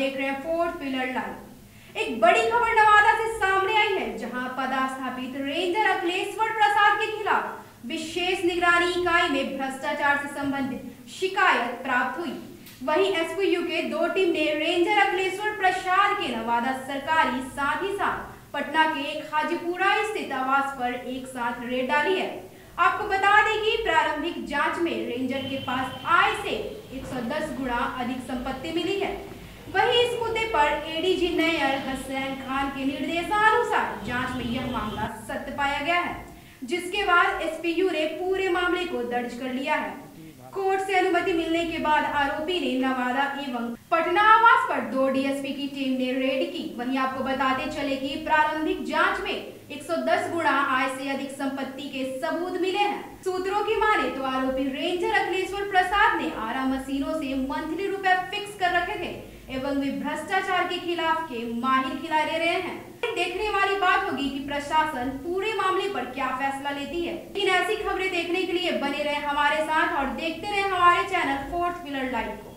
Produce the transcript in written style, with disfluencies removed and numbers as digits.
देख रहे हैं फोर्थ पिलर लाइव। एक बड़ी खबर नवादा से सामने आई है, जहां पदस्थापित रेंजर अखिलेश्वर प्रसाद के खिलाफ विशेष निगरानी इकाई में भ्रष्टाचार से संबंधित शिकायत प्राप्त हुई। वहीं एसपीयू के 2 टीम ने रेंजर अखिलेश्वर प्रसाद के नवादा सरकारी साथ ही साथ पटना के हाजीपुरा स्थित आवास पर एक साथ रेड डाली है। आपको बता दें कि प्रारंभिक जांच में रेंजर के पास आय से 110 गुना अधिक संपत्ति मिली है। वहीं इस मुद्दे पर एडीजी नैयर हसनैन खान के निर्देशानुसार जांच में यह मामला सत्य पाया गया है, जिसके बाद एसपीयू ने पूरे मामले को दर्ज कर लिया है। कोर्ट से अनुमति मिलने के बाद आरोपी ने नवादा एवं पटना आवास पर 2 डीएसपी की टीम ने रेड की। वहीं आपको बताते चले कि प्रारंभिक जांच में 110 गुना आय से अधिक संपत्ति के सबूत मिले हैं। सूत्रों की माने तो आरोपी रेंजर अखिलेश्वर प्रसाद ने आरा मशीनों से मंथली रुपए फिक्स कर रखे थे एवं वे भ्रष्टाचार के खिलाफ के माहिर खिलाड़ी रहे हैं। देखने वाली बात होगी कि प्रशासन पूरे मामले पर क्या फैसला लेती है। लेकिन ऐसी खबरें देखने के लिए बने रहे हमारे साथ और देखते रहे हमारे चैनल फोर्थ पिलर लाइव को।